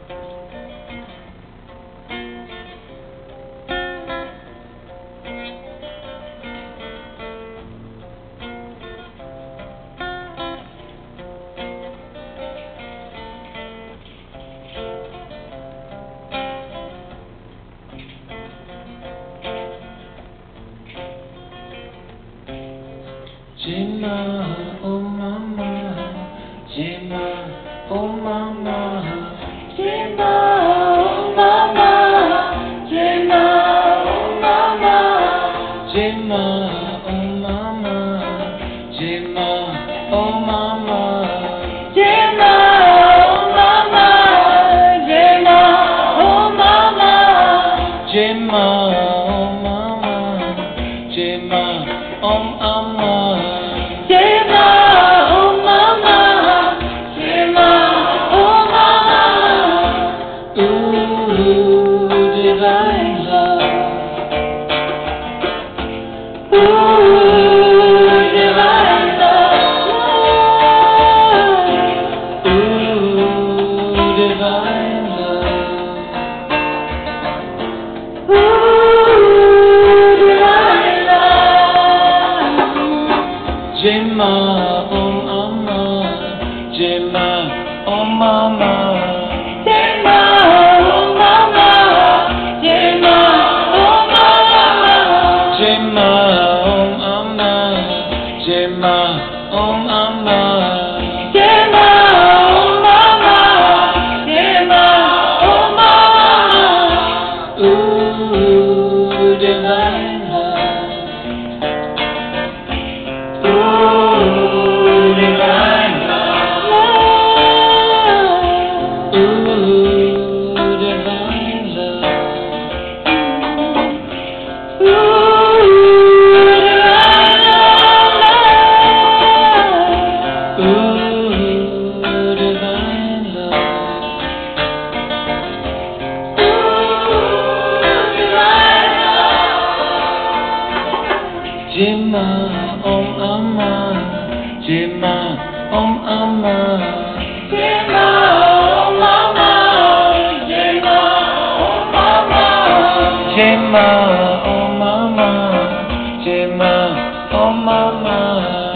Gemma, oh mama, Gemma, oh mama, Gemma, oh mama, Gemma, oh mama, Gemma, oh mama, Gemma, oh mama, Gemma, oh mama, Gemma, oh mama, Gemma, oh mama, Gemma, oh mama. Gemma, oh mama, Gemma, oh mama, Ooh, divine love. ooh, divine love, Ooh, divine love. ooh, divine love. Gemma, oh mama, Gemma, oh mama, Gemma, oh mama, Gemma, oh mama, Gemma, oh mama, Gemma, oh mama, Gemma, oh mama, Gemma, oh mama, ooh, divine love. ooh, divine love, Ooh, divine love. Ooh, divine love. Gemma, oh mama, Gemma, oh mama, Gemma, oh mama, Gemma, oh mama, Gemma, oh mama, Gemma, oh mama.